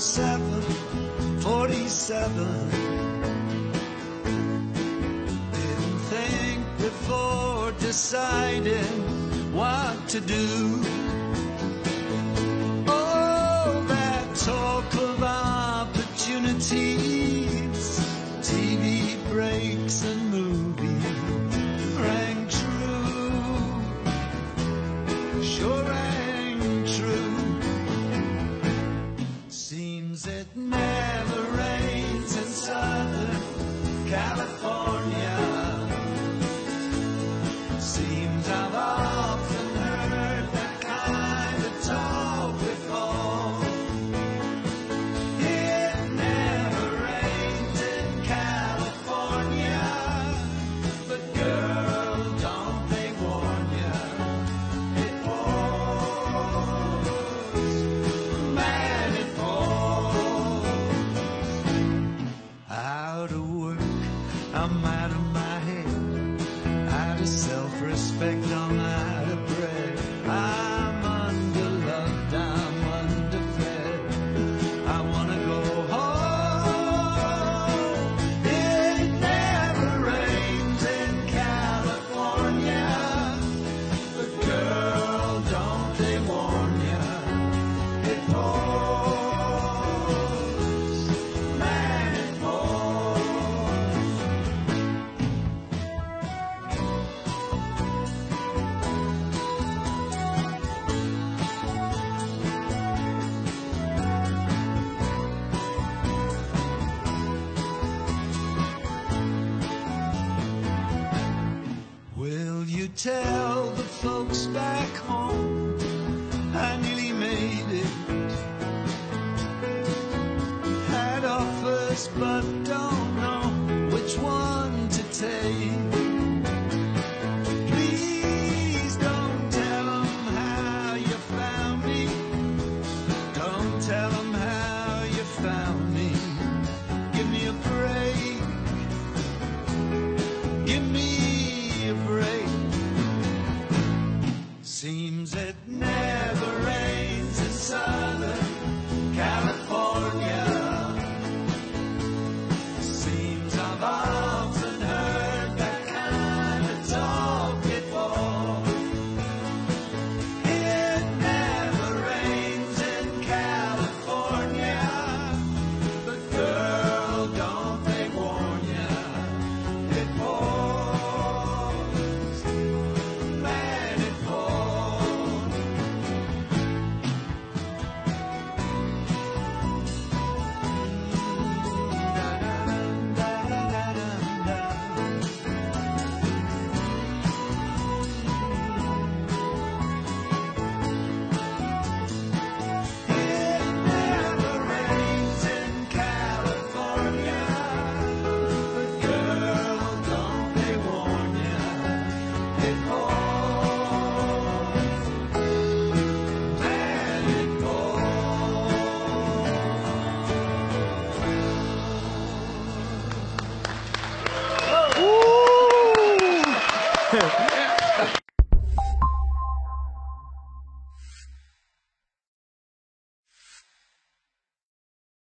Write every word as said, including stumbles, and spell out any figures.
forty-seven, forty-seven. Didn't think before deciding what to do. Oh, that talk of opportunities, T V breaks and movies rang true, sure rang true. Seems it never rains in Southern California. Seems I've often heard that kind of talk before. It never rains in California, but girl, don't they warn ya, it pours, man, it pours. Out of work, I'm out of my head, out of self-respect, I'm out of bread. I'm underloved, I'm underfed. I wanna go home. It never rains in California, but girl, don't they warn ya, it pours, man, it pours. Will you tell the folks back home I nearly made it? Had offers but don't know which one to take. Please don't tell them how you found me. Don't tell them how you found me. Give me a break. Give me a break. Seems it never rains in Southern